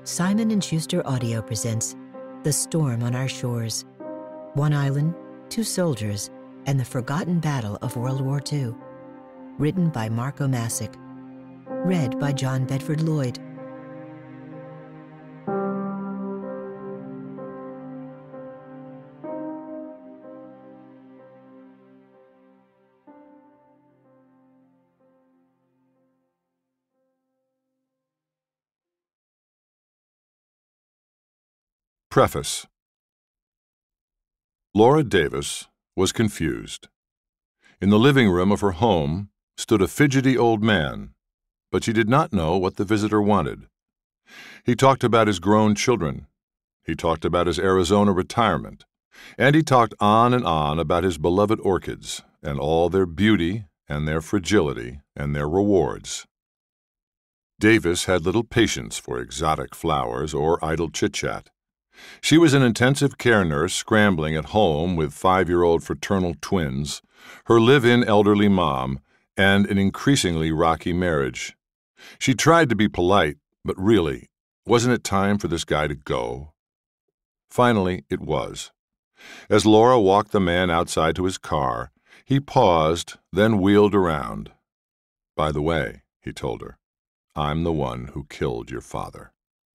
Simon & Schuster Audio presents The Storm on Our Shores. One Island, Two Soldiers, and the Forgotten Battle of World War II. Written by Mark Obmascik. Read by John Bedford Lloyd. Preface. Laura Davis was confused. In the living room of her home stood a fidgety old man, but she did not know what the visitor wanted. He talked about his grown children. He talked about his Arizona retirement. And he talked on and on about his beloved orchids and all their beauty and their fragility and their rewards. Davis had little patience for exotic flowers or idle chit-chat. She was an intensive care nurse scrambling at home with 5-year-old fraternal twins, her live-in elderly mom, and an increasingly rocky marriage. She tried to be polite, but really, wasn't it time for this guy to go? Finally, it was. As Laura walked the man outside to his car, he paused, then wheeled around. "By the way," he told her, "I'm the one who killed your father."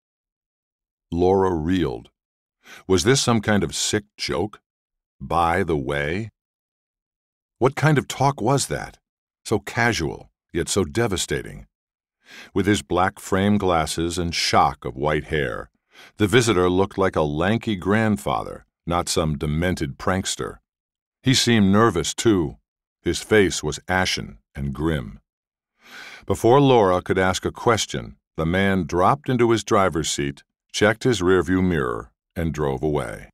Laura reeled. Was this some kind of sick joke? By the way? What kind of talk was that? So casual, yet so devastating. With his black frame glasses and shock of white hair, the visitor looked like a lanky grandfather, not some demented prankster. He seemed nervous, too. His face was ashen and grim. Before Laura could ask a question, the man dropped into his driver's seat, checked his rearview mirror, and drove away.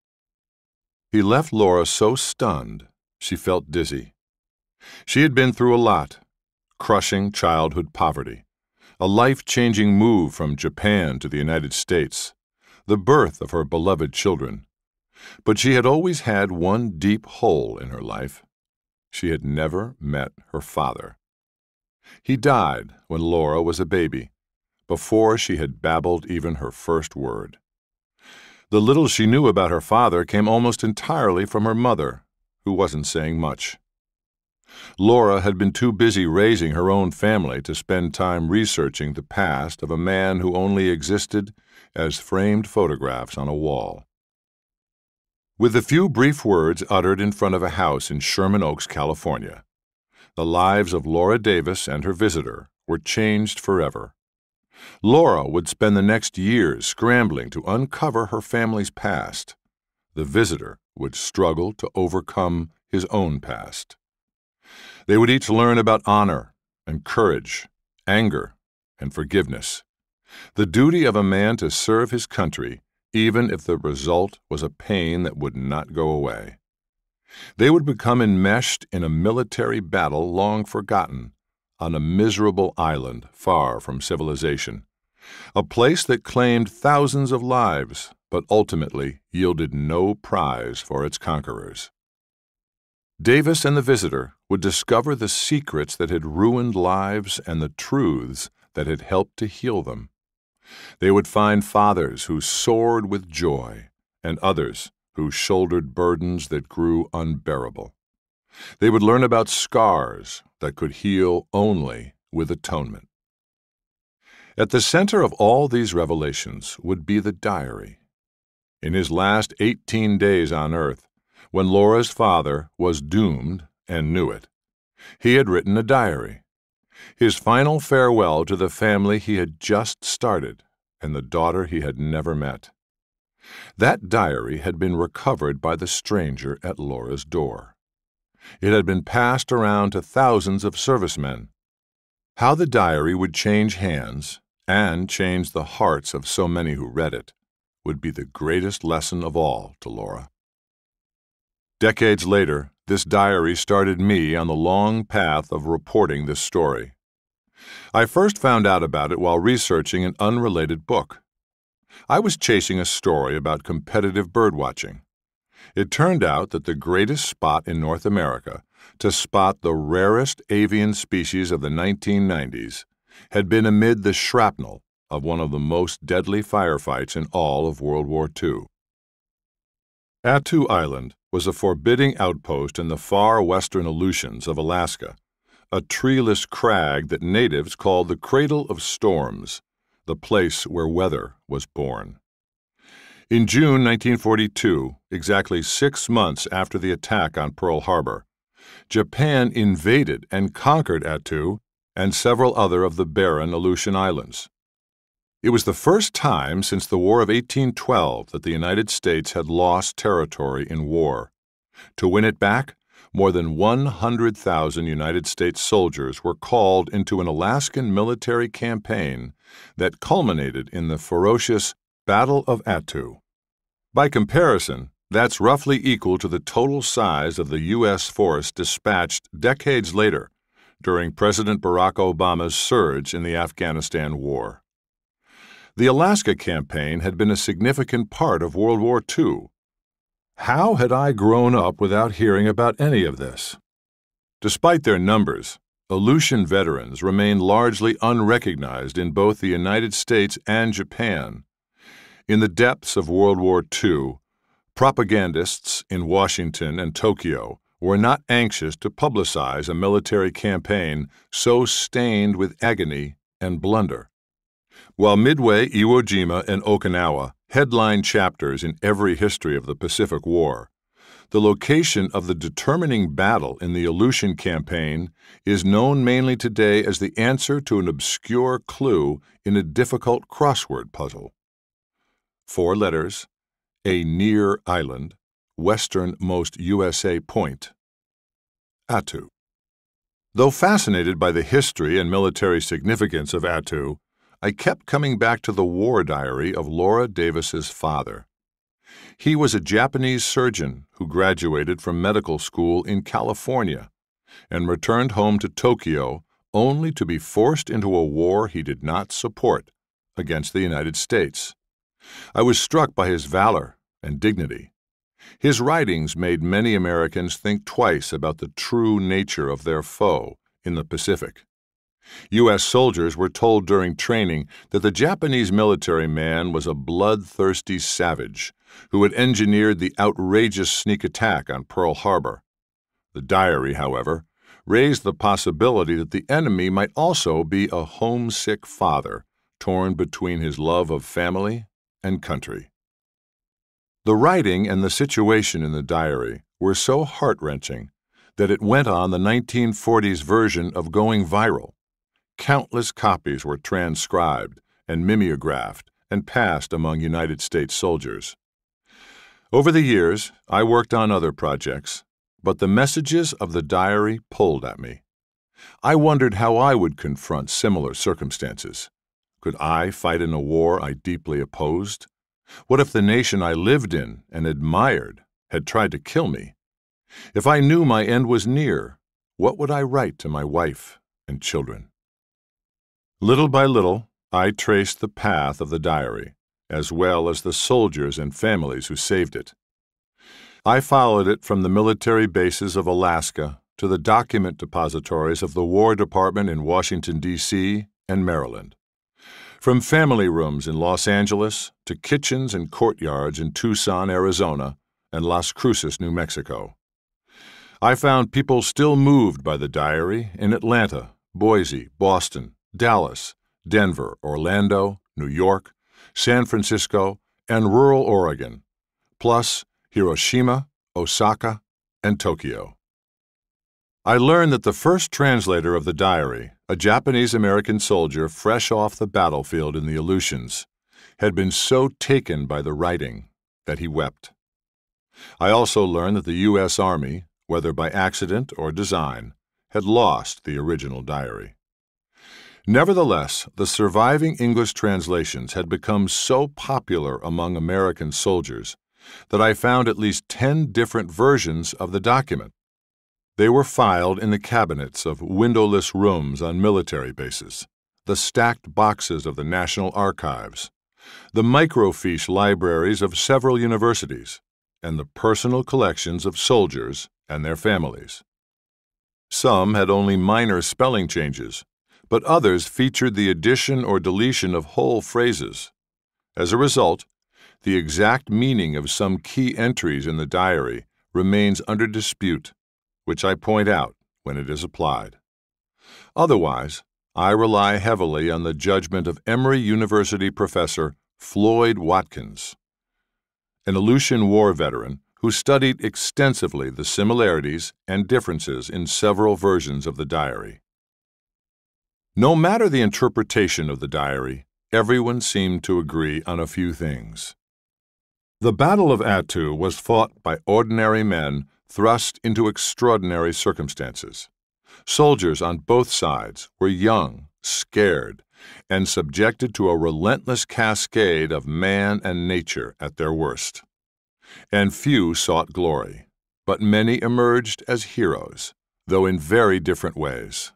He left Laura so stunned, she felt dizzy. She had been through a lot: crushing childhood poverty, a life-changing move from Japan to the United States, the birth of her beloved children. But she had always had one deep hole in her life. She had never met her father. He died when Laura was a baby, before she had babbled even her first word. The little she knew about her father came almost entirely from her mother, who wasn't saying much. Laura had been too busy raising her own family to spend time researching the past of a man who only existed as framed photographs on a wall. With a few brief words uttered in front of a house in Sherman Oaks, California, the lives of Laura Davis and her visitor were changed forever. Laura would spend the next years scrambling to uncover her family's past. The visitor would struggle to overcome his own past. They would each learn about honor and courage, anger and forgiveness, the duty of a man to serve his country, even if the result was a pain that would not go away. They would become enmeshed in a military battle long forgotten, on a miserable island far from civilization, a place that claimed thousands of lives but ultimately yielded no prize for its conquerors. Davis and the visitor would discover the secrets that had ruined lives and the truths that had helped to heal them. They would find fathers who soared with joy and others who shouldered burdens that grew unbearable. They would learn about scars that could heal only with atonement. At the center of all these revelations would be the diary. In his last 18 days on Earth, when Laura's father was doomed and knew it, he had written a diary, his final farewell to the family he had just started and the daughter he had never met. That diary had been recovered by the stranger at Laura's door. It had been passed around to thousands of servicemen. How the diary would change hands and change the hearts of so many who read it would be the greatest lesson of all to Laura. Decades later, this diary started me on the long path of reporting this story. I first found out about it while researching an unrelated book. I was chasing a story about competitive birdwatching. It turned out that the greatest spot in North America to spot the rarest avian species of the 1990s had been amid the shrapnel of one of the most deadly firefights in all of World War II. Attu Island was a forbidding outpost in the far western Aleutians of Alaska, a treeless crag that natives called the Cradle of Storms, the place where weather was born. In June 1942, exactly 6 months after the attack on Pearl Harbor, Japan invaded and conquered Attu and several other of the barren Aleutian Islands. It was the first time since the War of 1812 that the United States had lost territory in war. To win it back, more than 100,000 United States soldiers were called into an Alaskan military campaign that culminated in the ferocious Battle of Attu. By comparison, that's roughly equal to the total size of the U.S. force dispatched decades later during President Barack Obama's surge in the Afghanistan War. The Alaska campaign had been a significant part of World War II. How had I grown up without hearing about any of this? Despite their numbers, Aleutian veterans remained largely unrecognized in both the United States and Japan. In the depths of World War II, propagandists in Washington and Tokyo were not anxious to publicize a military campaign so stained with agony and blunder. While Midway, Iwo Jima, and Okinawa headline chapters in every history of the Pacific War, the location of the determining battle in the Aleutian campaign is known mainly today as the answer to an obscure clue in a difficult crossword puzzle. 4 letters, a near island, westernmost USA point. Attu. Though fascinated by the history and military significance of Attu, I kept coming back to the war diary of Laura Davis's father. He was a Japanese surgeon who graduated from medical school in California and returned home to Tokyo only to be forced into a war he did not support against the United States. I was struck by his valor and dignity. His writings made many Americans think twice about the true nature of their foe in the Pacific. U.S. soldiers were told during training that the Japanese military man was a bloodthirsty savage who had engineered the outrageous sneak attack on Pearl Harbor. The diary, however, raised the possibility that the enemy might also be a homesick father torn between his love of family and country. The writing and the situation in the diary were so heart-wrenching that it went on the 1940s version of going viral. Countless copies were transcribed and mimeographed and passed among United States soldiers. Over the years, I worked on other projects, but the messages of the diary pulled at me. I wondered how I would confront similar circumstances. Could I fight in a war I deeply opposed? What if the nation I lived in and admired had tried to kill me? If I knew my end was near, what would I write to my wife and children? Little by little, I traced the path of the diary, as well as the soldiers and families who saved it. I followed it from the military bases of Alaska to the document depositories of the War Department in Washington, D.C. and Maryland. From family rooms in Los Angeles to kitchens and courtyards in Tucson, Arizona, and Las Cruces, New Mexico. I found people still moved by the diary in Atlanta, Boise, Boston, Dallas, Denver, Orlando, New York, San Francisco, and rural Oregon, plus Hiroshima, Osaka, and Tokyo. I learned that the first translator of the diary, a Japanese-American soldier fresh off the battlefield in the Aleutians, had been so taken by the writing that he wept. I also learned that the U.S. Army, whether by accident or design, had lost the original diary. Nevertheless, the surviving English translations had become so popular among American soldiers that I found at least 10 different versions of the document. They were filed in the cabinets of windowless rooms on military bases, the stacked boxes of the National Archives, the microfiche libraries of several universities, and the personal collections of soldiers and their families. Some had only minor spelling changes, but others featured the addition or deletion of whole phrases. As a result, the exact meaning of some key entries in the diary remains under dispute, which I point out when it is applied. Otherwise, I rely heavily on the judgment of Emory University professor Floyd Watkins, an Aleutian War veteran who studied extensively the similarities and differences in several versions of the diary. No matter the interpretation of the diary, everyone seemed to agree on a few things. The Battle of Attu was fought by ordinary men thrust into extraordinary circumstances. Soldiers on both sides were young, scared, and subjected to a relentless cascade of man and nature at their worst. And few sought glory, but many emerged as heroes, though in very different ways.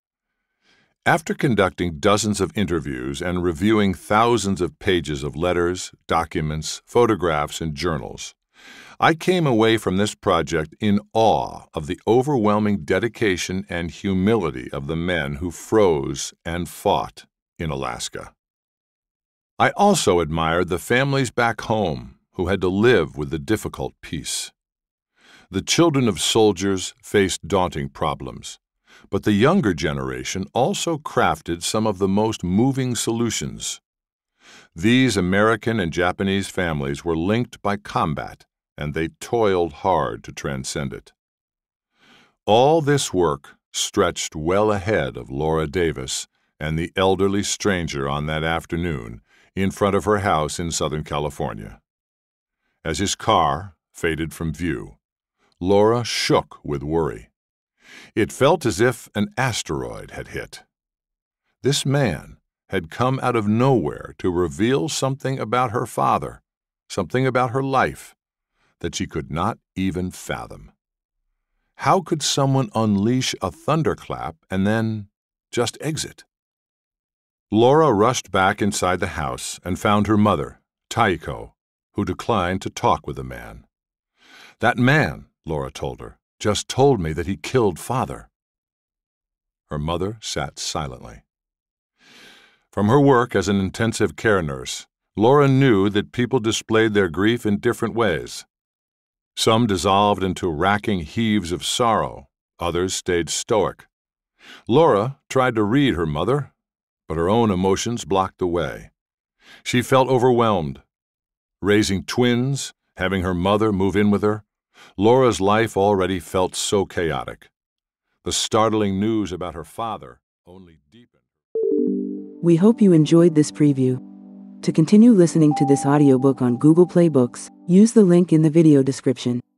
After conducting dozens of interviews and reviewing thousands of pages of letters, documents, photographs, and journals, I came away from this project in awe of the overwhelming dedication and humility of the men who froze and fought in Alaska. I also admired the families back home who had to live with the difficult peace. The children of soldiers faced daunting problems, but the younger generation also crafted some of the most moving solutions. These American and Japanese families were linked by combat, and they toiled hard to transcend it. All this work stretched well ahead of Laura Davis and the elderly stranger on that afternoon in front of her house in Southern California. As his car faded from view, Laura shook with worry. It felt as if an asteroid had hit. This man had come out of nowhere to reveal something about her father, something about her life, that she could not even fathom. How could someone unleash a thunderclap and then just exit? Laura rushed back inside the house and found her mother, Taiko, who declined to talk with the man. "That man," Laura told her, "just told me that he killed Father." Her mother sat silently. From her work as an intensive care nurse, Laura knew that people displayed their grief in different ways. Some dissolved into racking heaves of sorrow, others stayed stoic. Laura tried to read her mother, but her own emotions blocked the way. She felt overwhelmed. Raising twins, having her mother move in with her, Laura's life already felt so chaotic. The startling news about her father only deepened. We hope you enjoyed this preview. To continue listening to this audiobook on Google Play Books, use the link in the video description.